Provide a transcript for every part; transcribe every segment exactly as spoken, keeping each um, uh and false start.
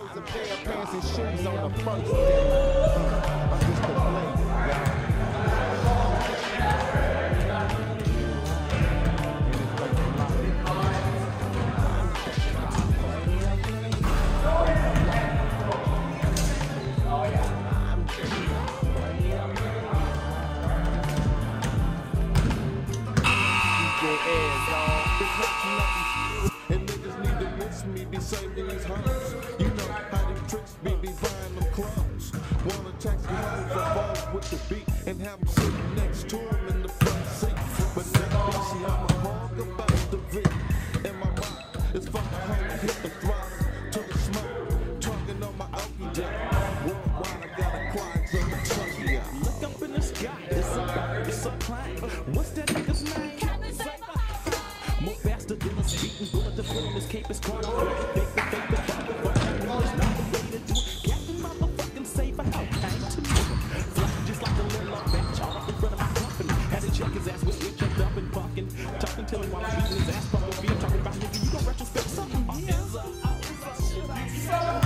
clothes, a pair of pants and shoes on the first day. Uh, I'm just a blade, y'all. And niggas need to miss me, be saving these hoes. You know how these tricks be, be buying them clothes. Wanna tax the hoes for balls with the beat and have them sitting next to them in the front seat. But now, see, I'm a hog about the V. And my mind is fucking home, hit the throttle to the smoke. Talking on my okie down. Worldwide, I got a client from the Kentucky out. Look up in the sky, it's a bird, it's a plane. What's that nigga's name? More faster than a speeding bullet, the foot in his cape is caught on. Fake the fake the fuck the fuck, it's not the way to do it. Captain motherfucking safe, I know, came to me. Flying just like a little old bitch, all up in front of my company. Had to check his ass with switch, checked up and bucking. Talking till him while I'm beating his ass, from the beat, talking about nigga, you gon' retrospect something. Hands up, hands up.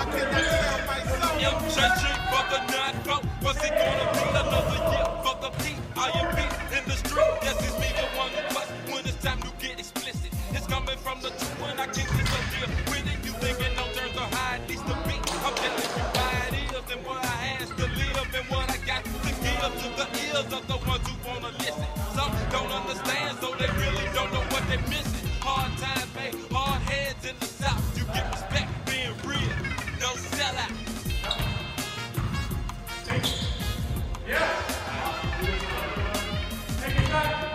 I cannot sell my soul. M J G for the nine four. Was he gonna be another year for the P I M P in the street? Yes, it's me, the one who plus when it's time to get explicit. It's coming from the two when I can't get so deal with it. You thinking no terms are high, it needs to be. I'm telling you how it is and what I has to live and what I got to give to the ears of the ones who wanna listen. Some don't understand, so they really don't know what they're missing. Hard times, made hard heads in the South. You get respect being real, no sellout. Yeah. Take it back.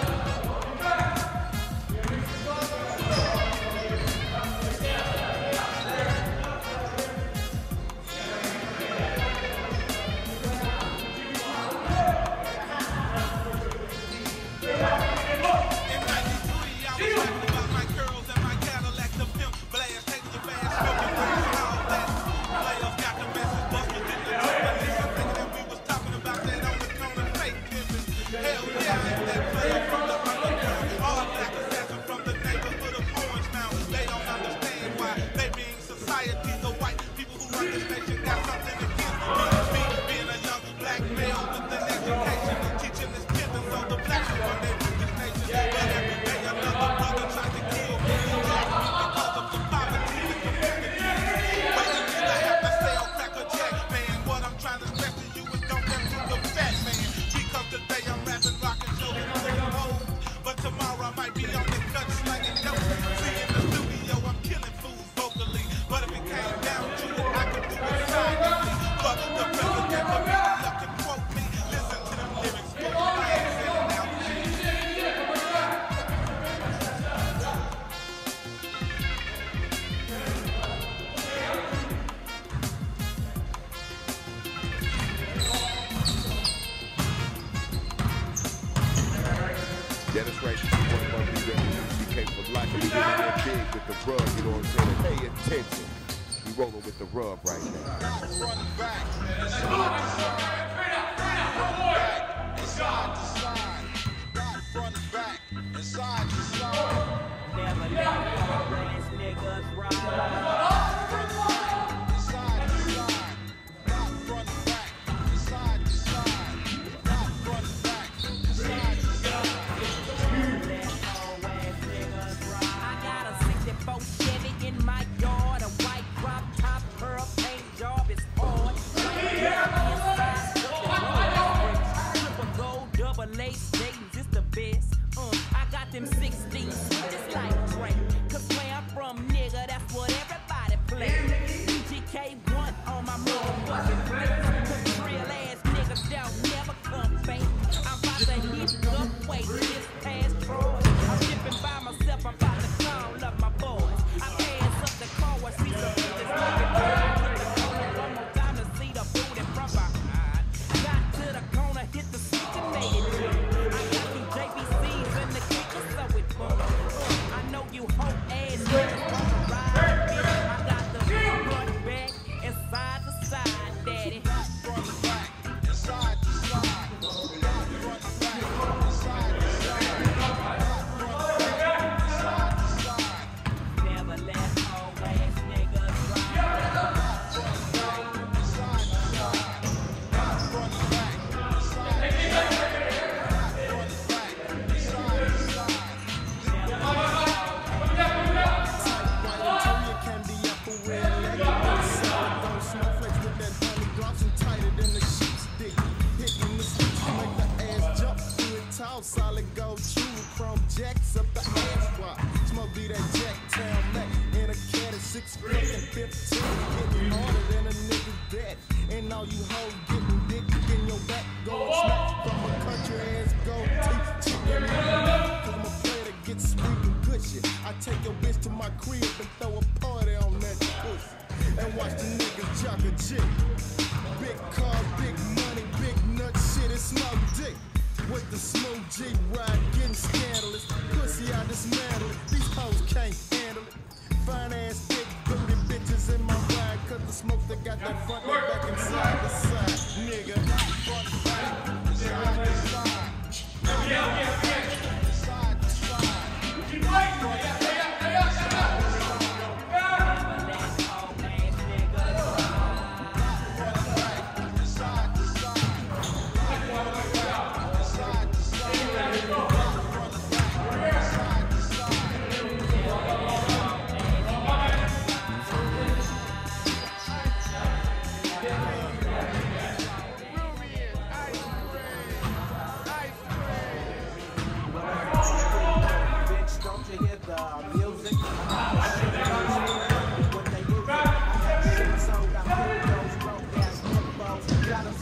Yeah, that's right. You want to be ready to be capable of life. We getting that big with the rub, you know what I'm saying? Pay attention. We rolling with the rub right now. Front and back, side to side, back and side to side, back, front and back, and side to side. Never let these niggas ride. Front and back, and side to side, back, front and back, and side to side, back, front and back, and side to side. I got a sixty-four Chevy in my yard, a white drop top, pearl paint job is hard. Triple gold, double lace, Dayton's is the best. Uh, I got them sixteen just like Drake. Cause where I'm from, nigga, that's what everybody plays. D G K one on my motherfucking plate. Cause real ass niggas don't never come fake. I'm about to hit up, wait, this past Troy. I'm shipping by myself, I'm about to call up my boys. I pass up the car, I see some bitches looking good. Hit the corner one more time to see the booty from behind. Got to the corner, hit the switch and made it jump. I got some J B Cs in the kicker, so it fun. Uh, I know you hoe ass niggas wanna ride with me. I got the front, back, and side to side, daddy. Front and back, and side to side, back, front and back, and side to side, back, front and back, and side to side. Never let hoe ass niggas ride. Front and back, and side to side, back, front and back, and side to side, back, front and back, and side to side. Candy apple red legged, sourdough snowflakes with that honey drops and tighter than the sheep stick. Hitting the streets to make the ass jump through it tall, solid gold true chrome jacks up the ass wide. Smoke be that Jacktown Mac in a cat at six fucking fifteen, getting harder than a nigga's bed. And all you hoes getting dick in your back, going smack from a country ass gold teeth, chicken in your mouth. Cause I'm a player that gets sweet and cushy. I take your bitch to my crib and throw a party on that pussy. And watch the niggas jock a chick. Big cars, big money, big nut shit, it's smoke dick. With the smooth G ride, getting scandalous. Pussy, I dismantle it. These hoes can't handle it. Fine ass, big booty bitches in my ride. Cause the smoke that got that front and back and side to side. Nigga, front and back, side to side. Yeah, yeah, yeah. Side to side. Keep fighting. Yeah, yeah, yeah, yeah. Never let hoe ass niggas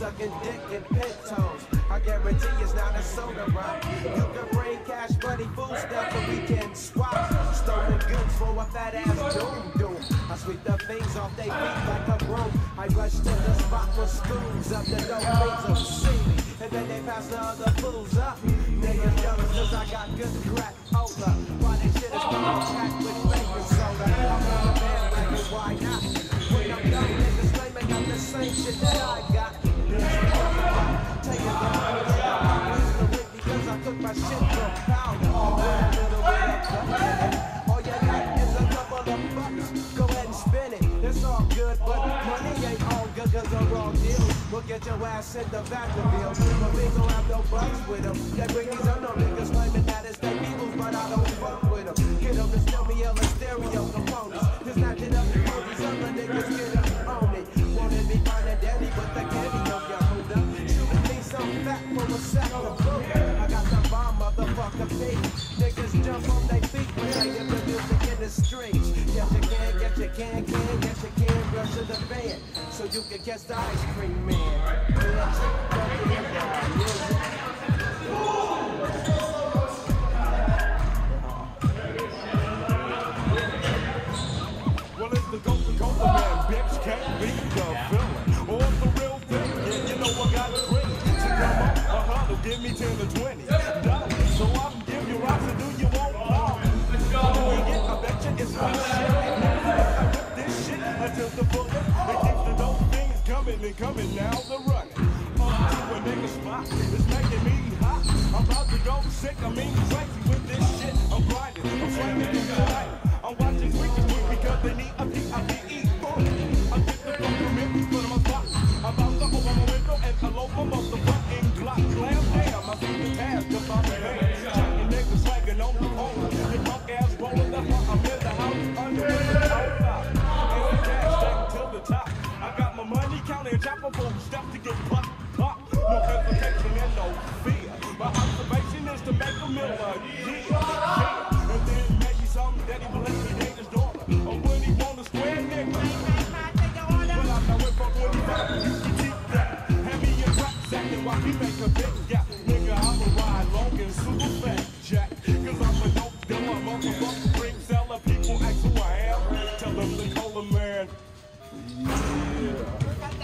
sucking dick in Pintos. I guarantee it's not a soda rock. You can bring cash, money, food stuff, but we can swap. Stolen goods for a fat ass doom doom. I sweep the things off they feet like a broom. I rush to the spot for schools up the dope things of see me. And then they pass the other fools up. Niggas jealous cause I got good crack. Hold up, why this shit is coming packed with flavor soda. I'm on a man like why not? When I'm young, niggas claim they got the same shit that I got. Take it down, because I took my shit from powder. All a little bit of butter. All you got is a couple of bucks. Go ahead and spin it. It's all good, but money ain't all good cause the wrong deal. We'll get your ass in the Vanderbilt. But we gon' have no bucks with them. They bring these unknown niggas claiming that it's their peoples, but I don't fuck with them. Get them to still be able to stereo components. Just snatch it up and throw these other niggas get up on it. Wanted me finding daddy, but the candy on your hold up. Shooting me some fat full of sack of food. I got the bomb, motherfucker beat. Niggas jump on their feet when they hear the music in the streets. Yes you can, yes you can, can, yes you can. Rush to the van so you can catch the ice cream man. Well, it's the Coca-Cola man, bitch, can't beat the feeling. Or the real thing, yeah, you know I got green. So come on, uh-huh, they'll give me ten to twenty dollars. So I can give you rocks and do you want more. When we get, I bet you it's my shit. I whip this shit until the bullet. It keeps the dope things coming and coming, now they're running. Up to a nigga spot, it's making me hot. I'm about to go sick, I mean crazy with this shit. I'm grinding, I'm slamming it tonight. I'm watching freaking quick because they need a P I P E. I get the fuck from it, put on my spot. I'm about to open my window and I load my motherfucking Glock. Glam damn, I see the task of my man. Jacking niggas swagging on the corner. The punk ass rolling the fuck, I'm in the house under the outside. And the cash stacked till the top. I got my money counting chopper full stuff to get pop, pop. No hesitation and no fear. My observation is to make a mill a year. Yeah. And then maybe something that he will let me date his daughter. Or when he want a square nigga. Well, I know it from twenty-five. You can keep that. Have me in rap sacking while he make a big gap. Nigga, I'ma ride long and super fat, Jack. Cause I'm a dope dealer, motherfucker, drink seller. People ask who I am. Tell them the Cola man. Yeah.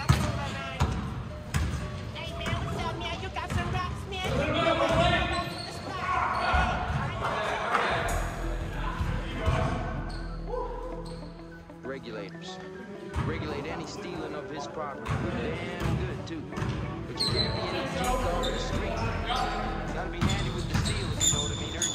Regulators. Regulate any stealing of his property. Damn good, too. But you can't be any geek off the street. You gotta be handy with the steel if you know what I mean. Earn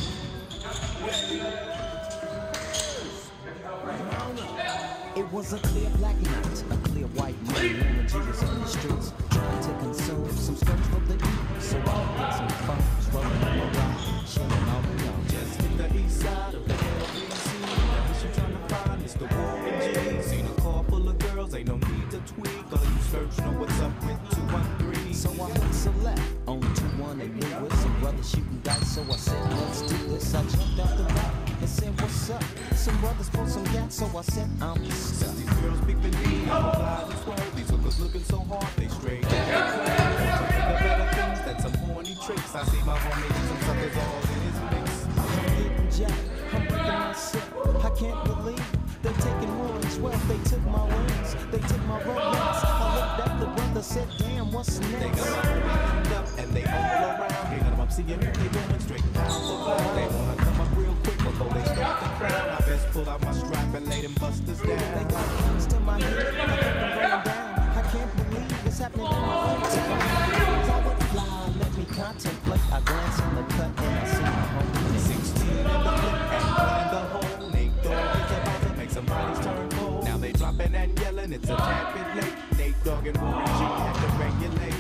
your keep. It was a clear black night, a clear white moon, when Jesus on the streets, trying to consume some skirts for the eat. So I'll get some phones, rolling on the rock, chilling all alone. Just hit the east side of the L B C. What you trying to find is the Warren G. Seen a car full of girls, ain't no need to tweak. All you search know what's up with two one three. So I hit select on two one and knew with some brothers shooting dice. So I said, let's do this. I jumped off the back and said, what's up? Some brothers pulled some gas, so I said, I'm stuck. Since these girls peeping me, I'm obliged to swear. These hookers looking so hard, they straight. Better things than some horny tricks. I see my homie and some suckers all in his mix. I'm getting jacked, I'm breaking myself. I can't believe they're taking more as well. They took my rings, they took my romance. I looked at the brother, said, damn, what's next? They got me up and they all around. They got them up seeing me, they going straight down for ground. They wanna come up real quick before they start the crowd. I best pull out my strap and lay them busters down. They got guns to my head, I think I'm going down. I can't believe it's happening in my own time. Forward fly, let me contemplate. I glance in the cut and I see my home. sixteen in the flip and one in the hole. Nate Dogg is about to make some bodies turn cold. Now they dropping and yelling, it's a tad bit late. Nate Dogg and Warren G have to regulate.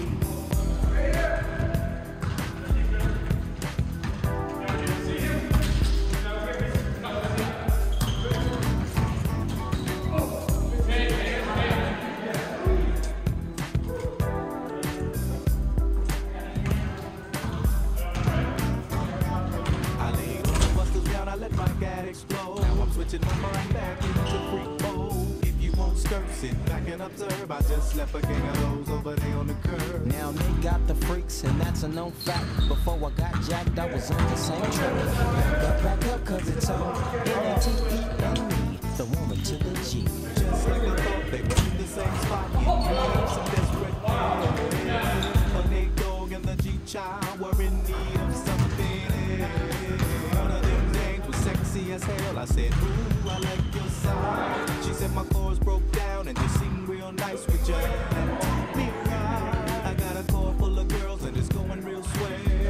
Switching my mind back into free mode. If you won't stop skirt, sit back and observe. I just left a gang of those over there on the curb. Now they got the freaks, and that's a known fact. Before I got jacked, I was on the same track. Back up, back up, cause it's on N A T E and me, the woman to the G. Just like I thought, they were in the same spot. You know, some desperate man. A Nate Dogg and the G-Child were in need of something. One of them names was sexy as hell. I said, ooh, I like your side. She said my chords broke down and you seem real nice with your hand. Me right. I got a car full of girls and it's going real swell.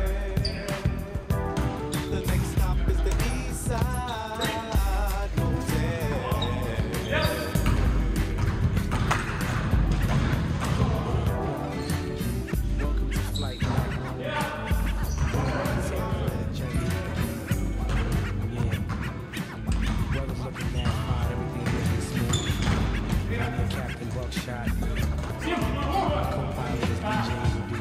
The next stop is the East Side Motel. Welcome to Flight Night. Weather's looking that hot, everything looking smooth. I'm your Captain Buckshot. My co-pilot is D J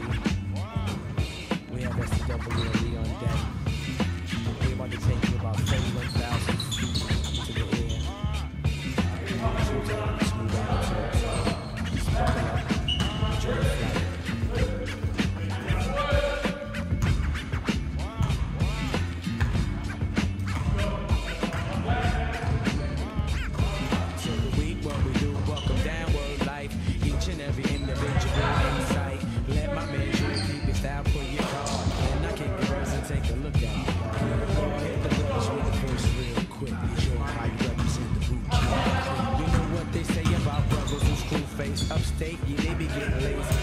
Udu. We have S C W and we on deck. We're about to take you about thirty-one thousand feet into the air. Smooth out, smooth out, smooth out. Just buckle up, enjoy the flight. Upstate, yeah, they be getting lazy.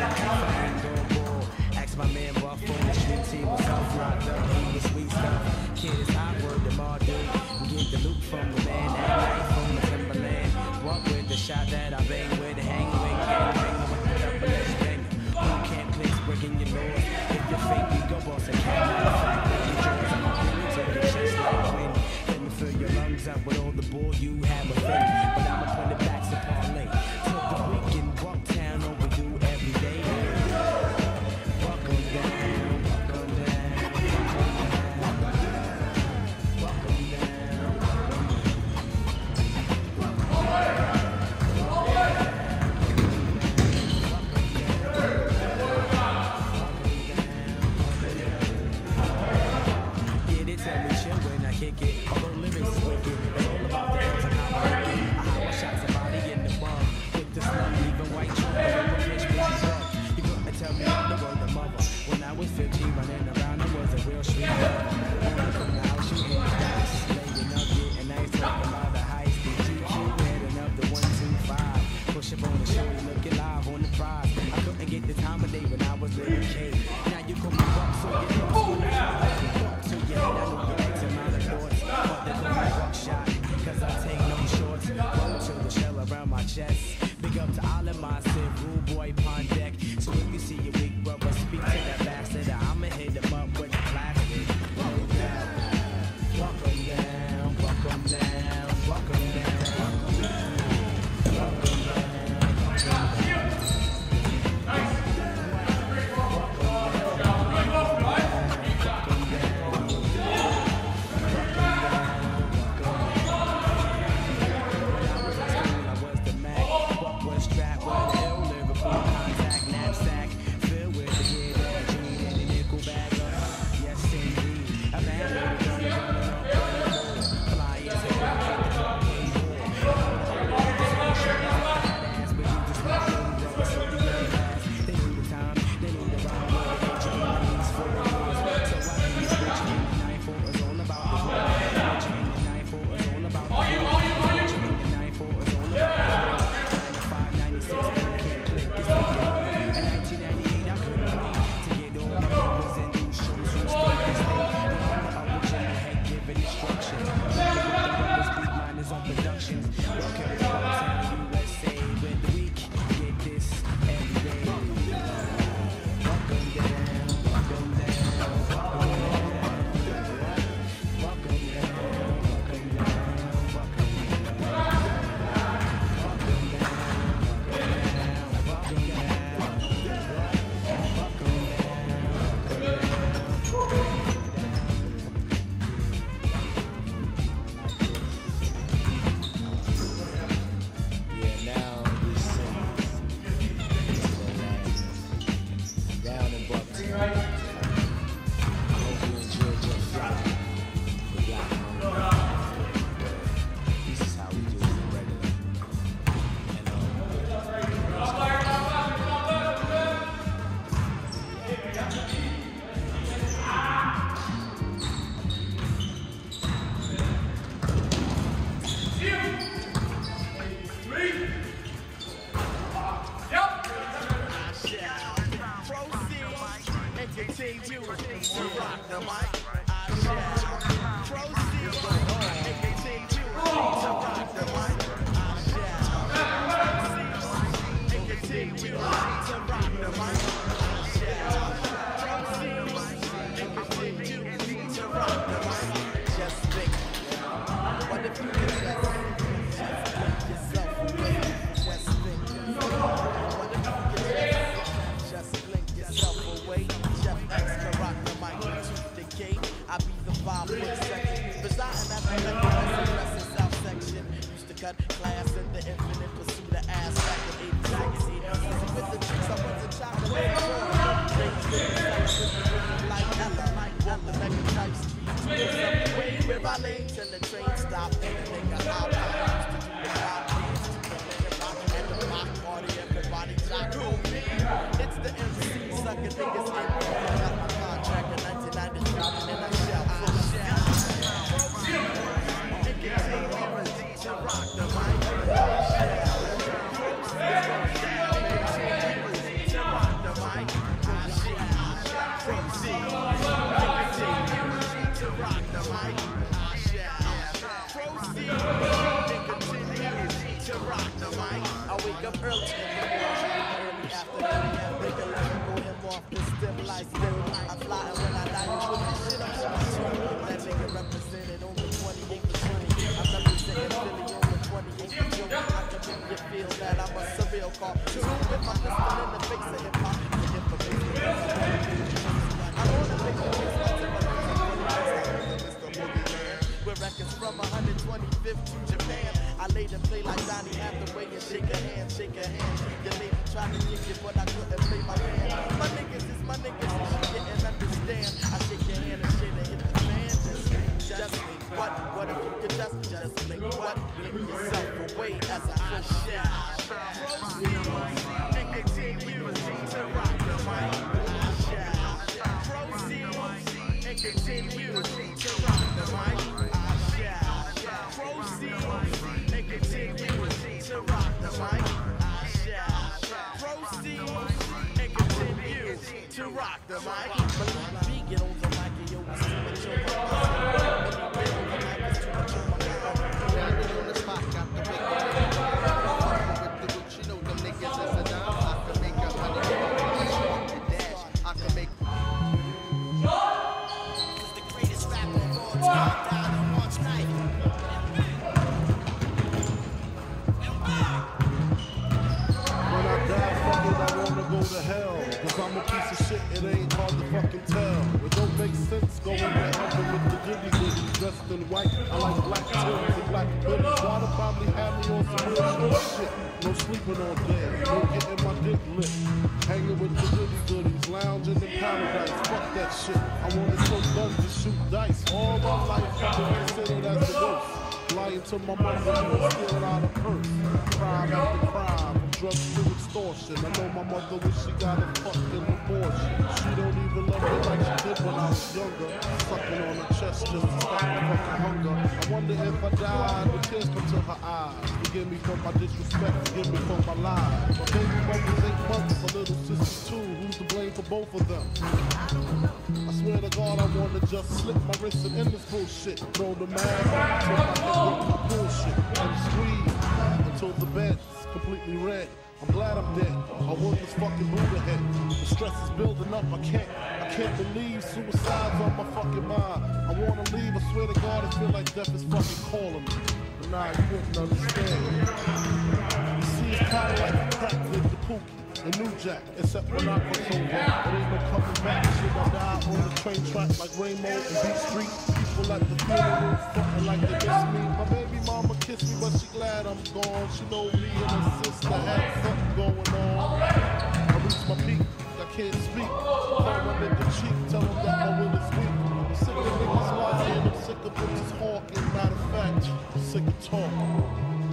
Ask my man Buff on the street, he was off locked up, he was sweet stuff. Kid is hot, word them all do. Get the loot from the man, that night from the Timberland. Walk with the shot that I bang with, hang with, can't hang with the double edged banger. Who can't place breaking your laws? If you're fake, we go boss and can't matter of fact, I'm feeling to the chest like wind. Let me fill your lungs up with all the bull you have a thing. But I'ma put it back to parlay. to rock the mic. I shall proceed and continue to rock the mic. I shall proceed and continue to rock the mic. I shall proceed and continue to rock the mic. Just think, what if you could just, just make yourself away? Just think, what if you could just, just blink yourself away? Jeff Extra rock the mic to decay. I be the five foot second, residing at the level of South section. Used to cut class in the infinite pursuit of ass back in eighties legacy. Easy with the tricks, I was a chocolate like Ella, like Ella, mega type speed. To the subway where I lay till the train stopped and the nigga hop. I used to do the pop dance to the nigga rock and the rock party. Everybody jock on me. It's the M C sucker niggas in. Got my contract in nineteen ninety-three and I shall push out. And continue to rock the mic. To rock the mic. I shall proceed. To rock the mic. I shall proceed and continue to rock the mic. I wake up early in the morning, early afternoon, and wake up and go him off the stem like stem. I'm flying when I die, you put this shit up on my tune. That nigga represented on the twenty-eighth of June. I'm representing Philly on the twenty-eighth of June. I can make you feel that I'm a surreal cartoon with my pistol in the face of hip hop. The information I wanna make you feel like with records from one hundred twenty-fifth to Japan. I laid and play like Donnie Hathaway and shake a hand, shake a hand. You lady tried to kick it, but I couldn't play my hand. My niggas is my niggas, and she didn't understand. I shake your hand and shit and hit the fan. Just, just think what, what if you could just, just blink what? Blink yourself away as I push down. Proceed and continue to rock the mic. I shall proceed and continue to rock the mic. Proceed and continue to rock the mic. I shall proceed and continue to rock the mic. Believe me, get on the mic and yo, we see what you're about. Get on the mic, it's too much on my mind. Get on the spot, got the big one. With the what you know, them niggas is a dime. I can make a hundred and dash. I can make the greatest rapper of all time down in one night. Go to hell, cause I'm a piece of shit, it ain't hard to fucking tell. It don't make sense going to heaven with the goody goodies dressed in white. I like black Timbs and black hoodies. Y'all probably have me on some real shit. No sleeping all day, no getting my dick lit. Hanging with the goody goodies, lounging in paradise. Fuck that shit. I wanted so guns to shoot dice. All my life I've been considered as the worst. Lying to my mother and stealing out a purse. Crime after crime, from drugs to extortion. I know my mother wish she got a fucking abortion. She don't even love me like she did when I was younger. Sucking on her chest just to stop my fucking hunger. I wonder if I died, the tears come to her eyes. Forgive me for my disrespect, forgive me for my lies. My baby mother's eight months, my little sister's two. Who's to blame for both of them? I swear to God, I wanna just slip my wrist and end this bullshit. Throw the man on till I can get the bullshit and squeeze until the bed's completely red. I'm glad I'm dead. I want this fucking Buddha head. The stress is building up. I can't, I can't believe suicide's on my fucking mind. I wanna leave. I swear to God, I feel like death is fucking calling me. But nah, you wouldn't understand. You see, it's kinda like crack with the Pookie and New Jack, except when I was over. There ain't no coming back. Shit, I died on the train track like Rainbow and Beat Street. People at the funeral, frontin' like they miss me. My baby mama kissed me, but she glad I'm gone. She know me and her sister had something going on. I reached my peak, I can't speak. Call my nigga cheek, tell him that my will is weak. I'm sick of niggas lying, I'm sick of bitches hawking. Matter of fact, I'm sick of talking.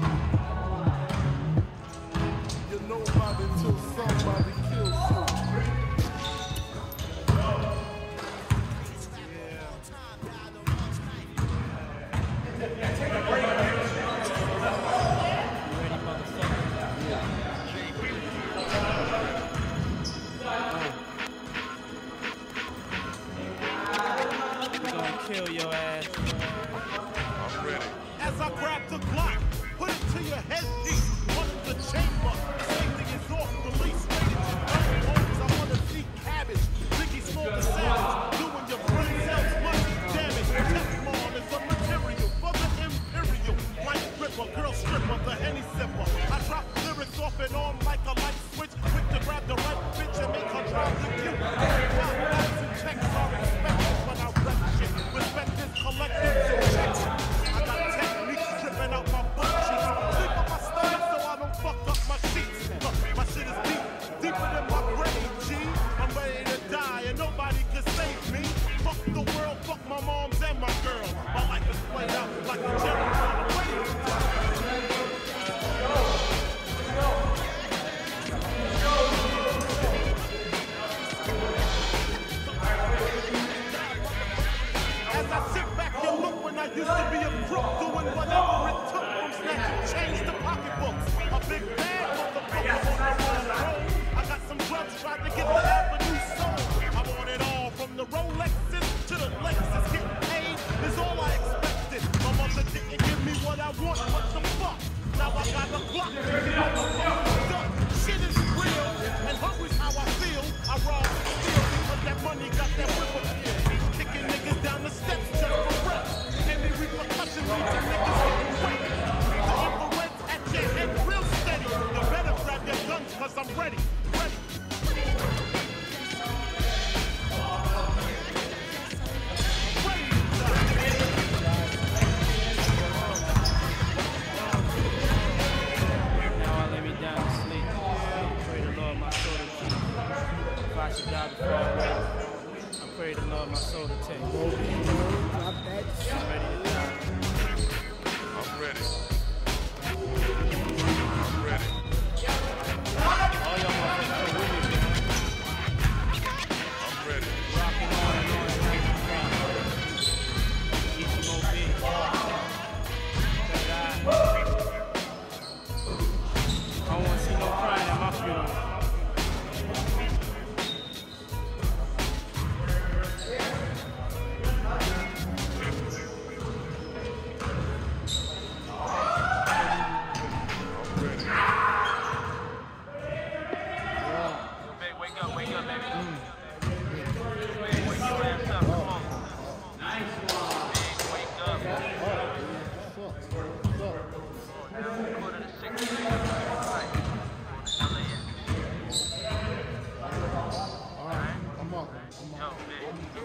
You're nobody till somebody kills you. As I sit back and look when I used to be a crook, doing whatever it took from snatching chains to pocketbooks. A big bag motherfucker on the road. I got some drugs, tried to get the avenue sold. I want it all from the Rolexes to the Lexus. Getting paid is all I expected. My mother didn't give me what I want, what the fuck? Now I got a Glock. Shit is real, and hungry's how I feel. I rob and steal because that money got that whipper feel. Kicking niggas down the steps just for breath. Any repercussion leads to niggas getting wet. The infrared's at your head real steady. You better grab your guns cause I'm ready. Ready. Now I lay me down to sleep. Pray the Lord my soul to keep. If I should die before I wake, I pray the Lord my soul to take. I'm ready to die. I'm ready. I'm ready. All y'all motherfuckers come with me, man. I'm ready. Rocking on and on and on and on. Each M O B. I don't want to see no crying at my funeral. Wake up, wake up, baby. Wake your ass up, come on. Nice one. Big, wake up. Quarter to six. Right. Alright, I'm up. yo, big.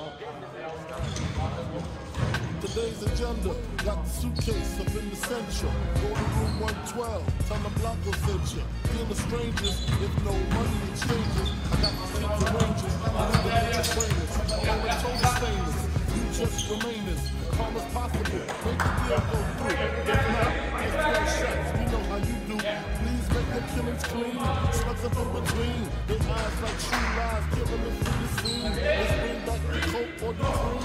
Today's agenda, got the suitcase up in the central. Go to room one twelve, tell them Blanco sent you. Deal the strangers, if no money exchanges. I got the seats arranges, I need the major trainers. Always told the stainless, you just remainers. Calm as possible, make the deal go through. If not, there's twelve shots, we know how you do. Please make the killings clean, slugs up in between. Their eyes like true lies, killing them through the scene. Let's bring back the coke or the cream.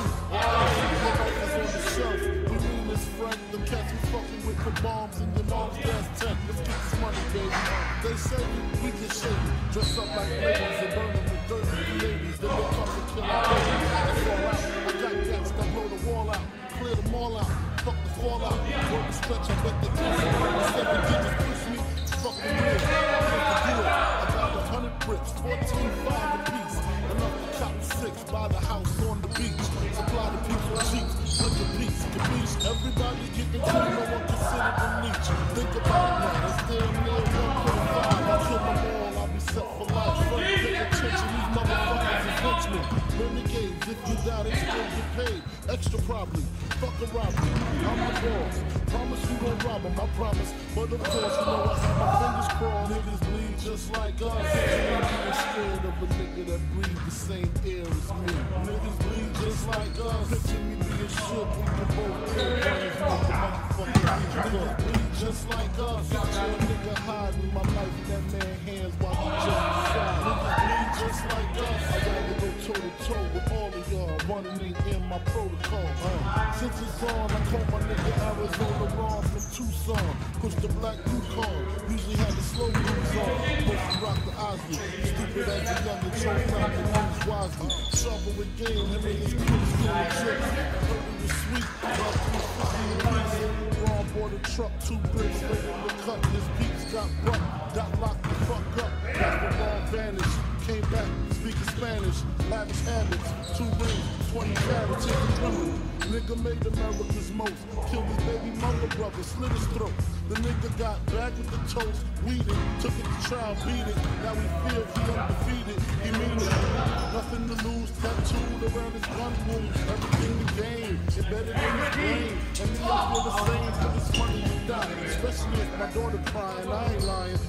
On the shelf, we mean this Frank. The cats we fucking with the bombs in your mom's gas tank. Let's get this money, baby. They say we get shady, dress up like ladies and burn them with dirty ladies. Then they come to kill our babies. That's all out. I got cats that blow the wall out, clear them all out, fuck the fallout. Work the stretch, I bet they kiss me. Seven digits push me, fucking real. Can't do it. I got a hundred bricks, fourteen five a piece. Enough to cop six by the house on the beach. Supply the people sheets, look at peace, capiche. Everybody getting clean, no one considered the niche. Think about it now, it's damn near one point five. I kill them all, I'll be set for life. Front pay attention, these motherfuckers is henchmen. Renegades, if you die, they still get paid. Extra probably, fuck a robbery. I'm the boss, promise you won't rob them, I promise. But of course, you know I have my fingers crossed. Niggas bleed just like us. I'm scared of a nigga that breathes the same air as me. Niggas bleed just like us. Picture me being shook, we can both kill guns, motherfucker. Niggas bleed just like us. Picture a nigga hiding my life in that man's hands while he just inside. Niggas bleed just like us. I gotta go toe to toe with all of y'all. Running ain't in my protocol. Uh, since it's on, I call my nigga Arizona Ron from Tucson. Push the black Yukon. Usually have the slow moves on. Push the rock the Ozzy. Stupid as a younger choke out the news wisely. Sharper with game, him and his kids doing tricks. Heard he was sweet, about three fifty a piece. Ron bought a truck, two bricks, ready to cut. His peeps got bucked, got locked the fuck up. That's when Ron vanished. Came back, speaking Spanish, lavish habits, two rings, twenty carats, chicken criminal. Nigga made America's most, killed his baby mother brother, slit his throat. The nigga got back with the toast, weeded, took it to trial, beat it. Now we feel he undefeated, he mean it. Nothing to lose, tattooed around his gun wounds, everything to gain, embedded in his brain. And me, I feel the same for this money you die, especially if my daughter crying, I ain't lying. Y'all know the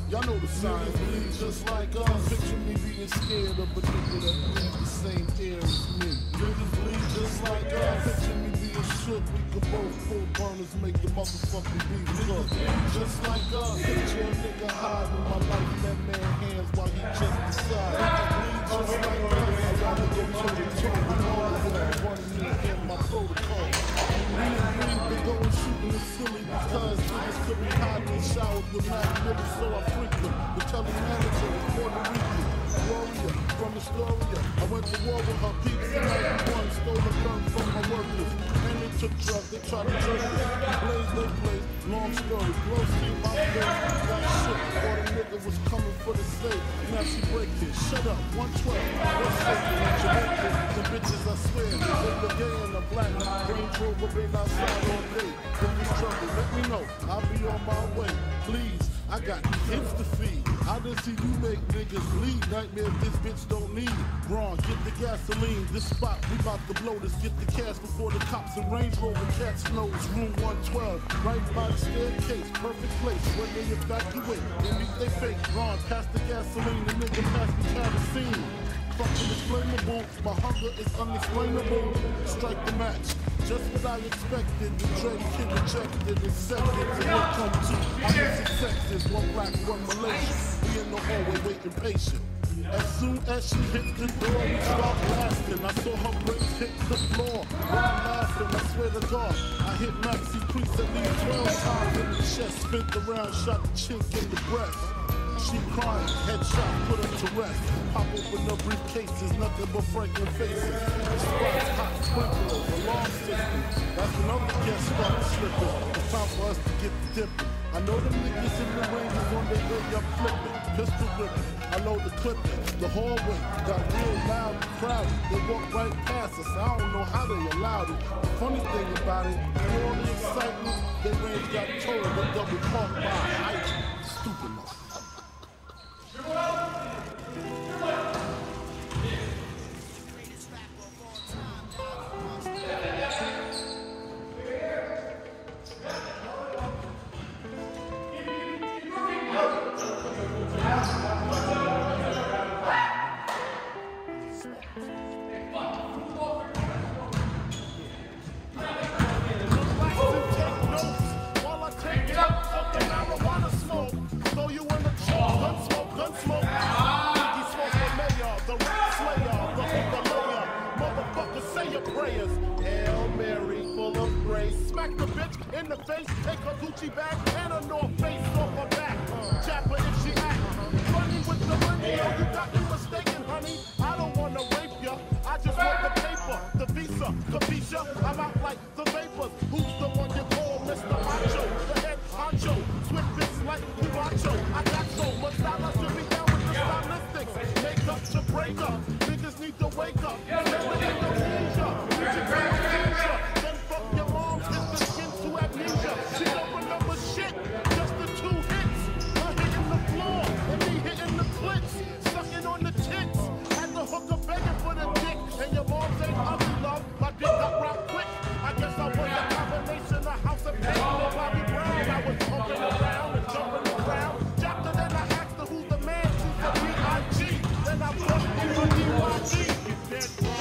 signs. Bleed just like us. Picture me being scared of a nigga that bleed the same air as me. Niggas bleed just like us. Picture me being shook. We could both pull burners, make the motherfucking beat cook. Just like us. Picture a nigga hiding my life in that man's hands while he just decides. Bleed just like us. I gotta go toe to toe with all of them. Running me in my protocol. We ain't been going shooting the silly because niggas could be hiding in showers with Mac Millie, so I freaked them. The telemanager was Puerto Rican. Warrior from Astoria. I went to war with her peeps in ninety-one, stole a gun from my workers. And they took drugs, they tried to jerk us. Blaze, they blaze, long story. Blow see my face, got shook. Or the nigga was coming for the safe. Now she break it. Shut up, one twelve. What's shaking at Jamaica? The bitches, I swear. They look gay in the black. Range Rover been outside all day. If you trouble, let me know. I'll be on my way. Please, I got kids to feed. I done see you make niggas bleed. Nightmare this bitch don't need. Braun, get the gasoline. This spot, we about to blow this. Get the cash before the cops and Range Rover cats knows. Room one twelve, right by the staircase. Perfect place when they evacuate. They meet they fake. Braun, pass the gasoline. The nigga pass the kerosene. Fucking explainable, my hunger is unexplainable. Strike the match, just what I expected. The Dre kid rejected and second to what come to. Opposite sexes, one black, one Malaysian. We in the hallway waiting patient. As soon as she hit the door, we start blasting. I saw her brakes hit the floor. When I'm laughing, I swear to God, I hit Maxi Priest at least twelve times in the chest. Spent the round, shot the chink in the breast. She crying, headshot, put her to rest. Pop open the briefcases, nothing but Franklin faces. Spots, hot sprinklers, alarm system. That's when other guests start slipping. It's time for us to get the dipping. I know them niggas in the ranges on their way up flipping. Pistol ripping, I load the clipping. The hallway got real loud and crowded. They walked right past us, I don't know how they allowed it. The funny thing about it, through all the excitement, they range got told that they were caught by ice. Stupid motherfucker. Smack the bitch in the face, take her Gucci bag and a North Face off her back. Chap her if she act funny with the money. Oh, you got me mistaken, honey. I don't wanna rape ya, I just want the paper, the visa, Capisha. I'm out like the vapors. Who's the one you call Mister Macho? The head honcho, swift bits like Cubacho. I got so much dollars to be down with the stylistics. Make up to break up, niggas need to wake up. Never in Indonesia, did you tell Asia? Then fuck your mom, hit the skin to amnesia. She don't remember shit, just the two hits. Her hitting the floor, and me hitting the clits. Sucking on the tits, had the hooker begging for the dick. And your moms ain't ugly, love, my dick got rocked quick. I guess I was a combination of House of Pain and Bobby Brown. I was pumping around and jumping around. Dropped her, then I asked her who's the man. She said B I G Then I brought in her D Y E You dead wrong.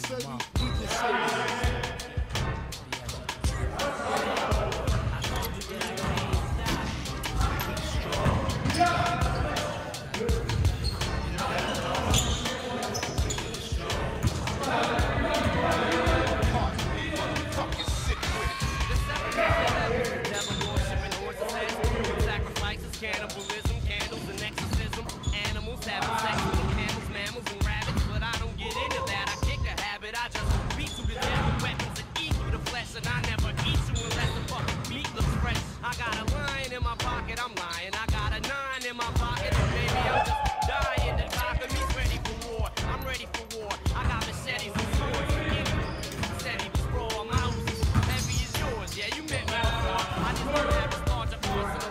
say we can say cannibalism, candles and exorcism, animals having sex with the camels, mammals and rabbits, but I don't get into that. I kick a habit, I just beat to the death with weapons and eat through the flesh, and I never eat you unless the fucking meat looks fresh. I got a lion in my pocket, I'm lying. I got a nine in my pocket, but maybe I'm just dying to talk to me's ready for war. I'm ready for war. I got machetes and swords. You said he was raw, my house is heavy as yours. Yeah, you met me before. I just don't have a larger arsenal.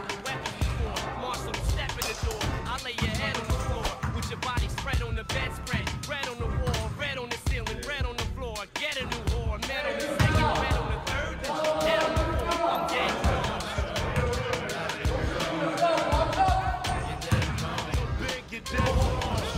I'll lay your head on the floor with your body spread on the bedspread, red on the wall, red on the ceiling, red on the floor. Get a new whore, med on the second, red on the third, head on the floor. I'm dead. Big, you're dead.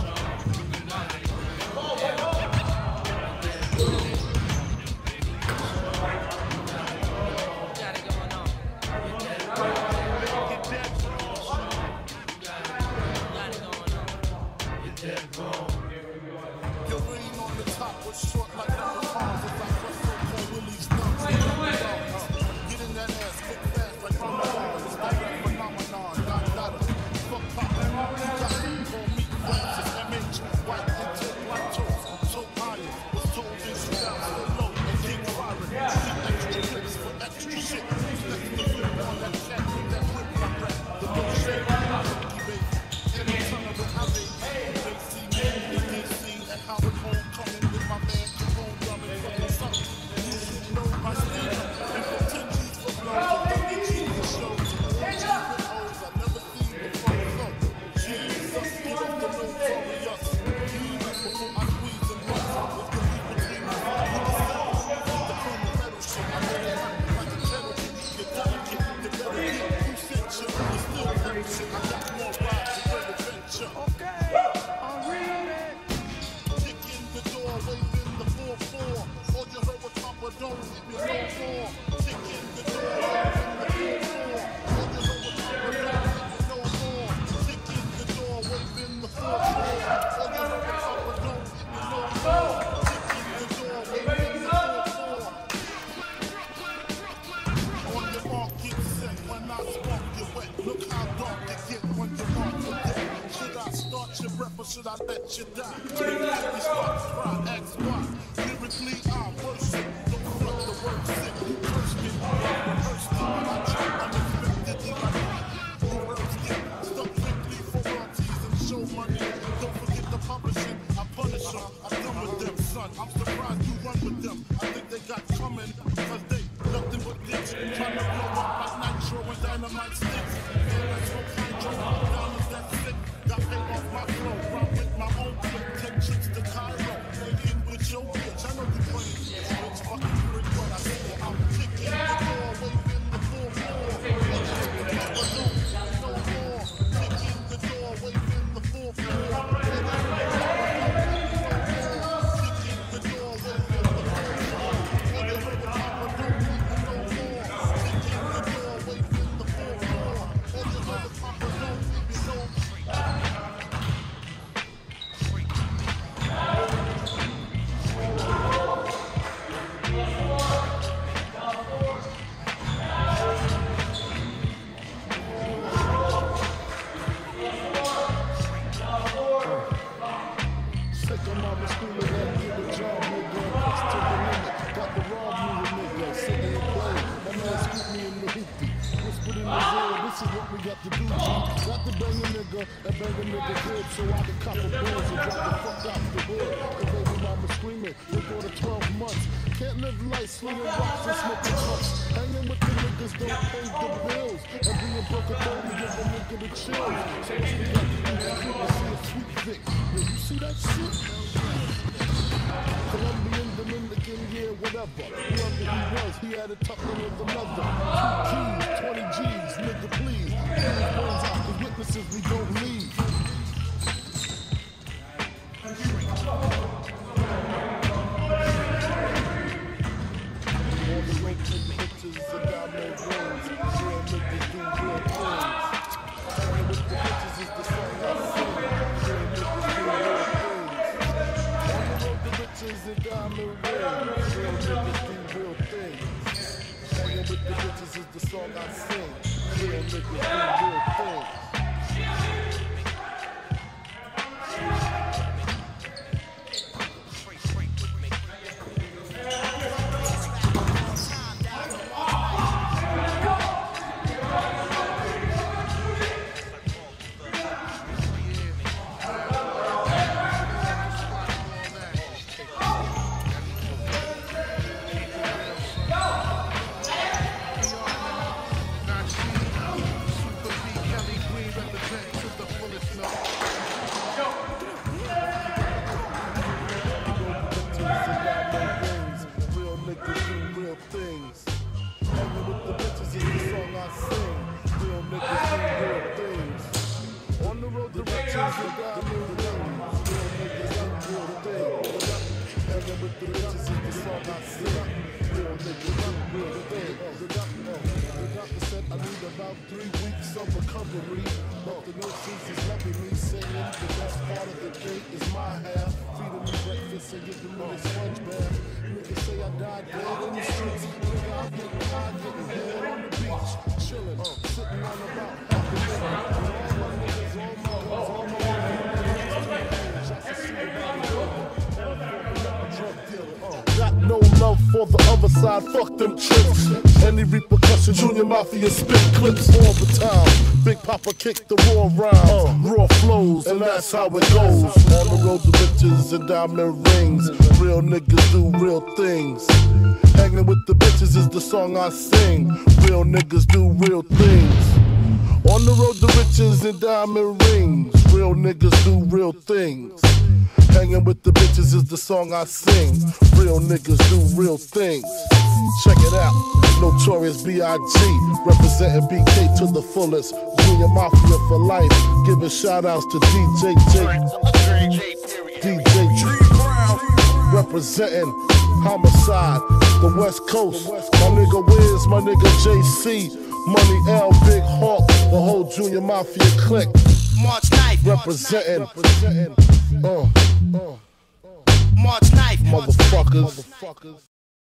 Should I let you die? You start to cry, ask why. Lyrically, I worship. Don't front the word sick. First me, rehearse me. I try unexpectedly like new words get stuck quickly for royalties and show money. Don't forget the publishing. I punish them. I'm done with them, son. I'm surprised you run with them. I think they got coming because they nothing but dicks. Trying to blow up like nitro and dynamite sticks. Man, that's what hydro. Diamonds that sick. Got paid off my flow. Run with my own clip. Take trips to Cairo. Playing with your bitch. I know you playing. Bitch, fucking brick, but I say I'm kicking the door, waving the full floor. No more. Kicking the door, waving the full floor. This is what we got to do, G. Got to bang a nigga and bang a nigga good so I can cop a bills and drop the fuck out the hood. The baby mama screaming, we go to twelve months. Can't live life slinging rocks and smoking trucks. Hanging with the niggas don't pay the bills. And being broke at thirty give a nigga the chills. So it's we got to do that to see a sweet thick. Yeah, you see that shit? Colombian, Dominican, yeah, whatever. Whoever he was, he had a tucking with another. Two G's, twenty G's, nigga, please. Please, boys out the witnesses, we don't leave. things. Real niggas do real things. Hanging with the bitches is the song I sing. Real niggas do real things. For the other side, fuck them trips. Any repercussion, Junior Mafia spit clips all the time. Big Papa kick the raw rhymes, uh, raw flows, and that's how it goes. On the road to riches and diamond rings, real niggas do real things. Hanging with the bitches is the song I sing. Real niggas do real things. On the road to riches and diamond rings, real niggas do real things. Hanging with the bitches is the song I sing. Real niggas do real things. Check it out. Notorious B I G representing B K to the fullest. Junior Mafia for life. Giving shout outs to D J J. D J J. Representing Homicide, the West Coast. My nigga Wiz, my nigga J C. Money L, Big Hawk, the whole Junior Mafia clique. March ninth. Representing. Representing. Uh, uh, March ninth. Motherfuckers. Motherfuckers.